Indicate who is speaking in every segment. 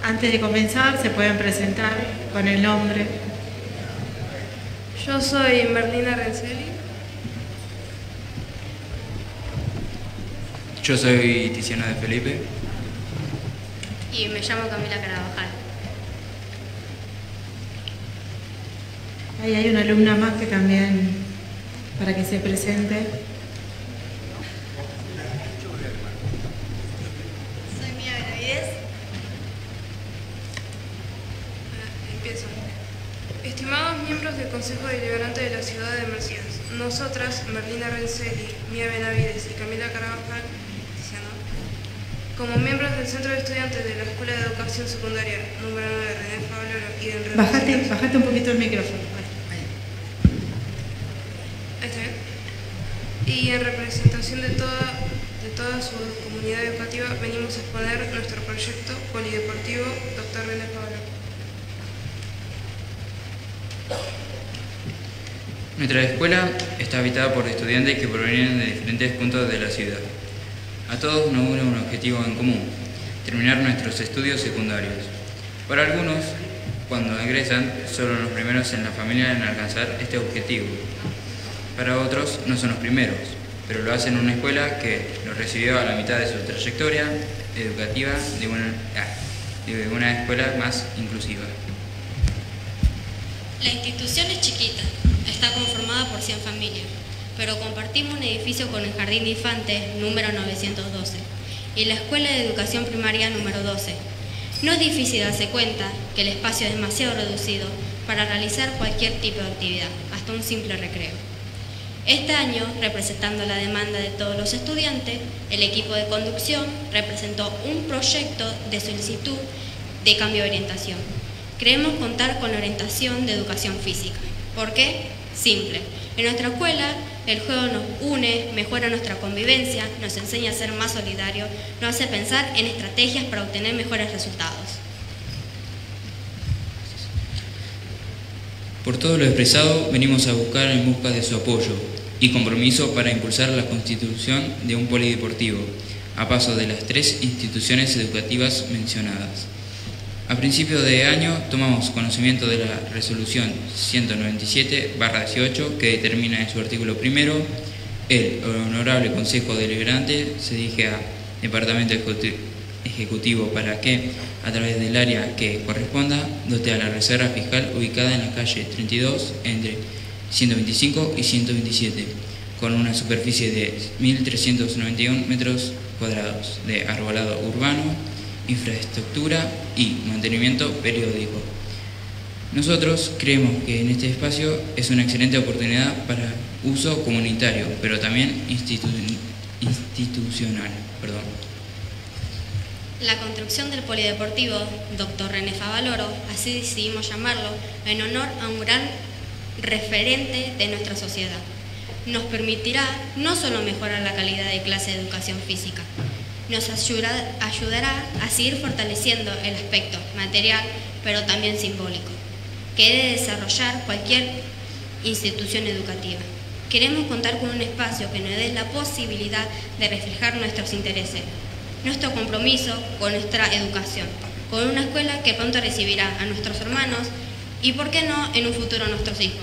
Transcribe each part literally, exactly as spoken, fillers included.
Speaker 1: Antes de comenzar, se pueden presentar con el nombre.
Speaker 2: Yo soy Merlina Renzelli.
Speaker 3: Yo soy Tiziano de Felipe.
Speaker 4: Y me llamo Camila Carabajal.
Speaker 1: Ahí hay una alumna más que también, para que se presente.
Speaker 5: Soy Mía Benavides.
Speaker 2: Empiezo. Estimados miembros del Consejo Deliberante de la Ciudad de Mercedes, nosotras, Merlina Renzelli, Mía Benavides y Camila Carabajal, como miembros del Centro de Estudiantes de la Escuela de Educación Secundaria número nueve René Favaloro y del
Speaker 1: Bajate, bajate un poquito el micrófono.
Speaker 2: Ahí está bien. Y en representación de toda, de toda su comunidad educativa venimos a exponer nuestro proyecto polideportivo doctor René Favaloro.
Speaker 3: Nuestra escuela está habitada por estudiantes que provienen de diferentes puntos de la ciudad. A todos nos une un objetivo en común: terminar nuestros estudios secundarios. Para algunos, cuando egresan, son los primeros en la familia en alcanzar este objetivo. Para otros, no son los primeros, pero lo hacen en una escuela que los recibió a la mitad de su trayectoria educativa de una, de una escuela más inclusiva.
Speaker 6: La institución es chiquita, está conformada por cien familias, pero compartimos un edificio con el Jardín de Infantes número novecientos doce y la Escuela de Educación Primaria número doce. No es difícil darse cuenta que el espacio es demasiado reducido para realizar cualquier tipo de actividad, hasta un simple recreo. Este año, representando la demanda de todos los estudiantes, el equipo de conducción representó un proyecto de solicitud de cambio de orientación. Creemos contar con la orientación de educación física. ¿Por qué? Simple. En nuestra escuela, el juego nos une, mejora nuestra convivencia, nos enseña a ser más solidarios, nos hace pensar en estrategias para obtener mejores resultados.
Speaker 3: Por todo lo expresado, venimos a buscar en busca de su apoyo y compromiso para impulsar la constitución de un polideportivo, a paso de las tres instituciones educativas mencionadas. A principios de año tomamos conocimiento de la resolución ciento noventa y siete barra dieciocho que determina en su artículo primero: el Honorable Consejo Deliberante se dirige al Departamento Ejecutivo para que, a través del área que corresponda, dote a la reserva fiscal ubicada en la calle treinta y dos entre ciento veinticinco y ciento veintisiete, con una superficie de mil trescientos noventa y uno metros cuadrados de arbolado urbano, infraestructura y mantenimiento periódico. Nosotros creemos que en este espacio es una excelente oportunidad para uso comunitario, pero también institu institucional. Perdón.
Speaker 6: La construcción del polideportivo doctor René Favaloro, así decidimos llamarlo, en honor a un gran referente de nuestra sociedad. Nos permitirá no solo mejorar la calidad de clase de educación física, nos ayudará, ayudará a seguir fortaleciendo el aspecto material, pero también simbólico, que debe desarrollar cualquier institución educativa. Queremos contar con un espacio que nos dé la posibilidad de reflejar nuestros intereses, nuestro compromiso con nuestra educación, con una escuela que pronto recibirá a nuestros hermanos y, por qué no, en un futuro a nuestros hijos.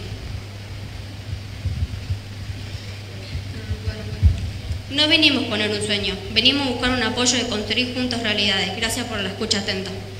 Speaker 6: No venimos a poner un sueño, venimos a buscar un apoyo de construir juntos realidades. Gracias por la escucha atenta.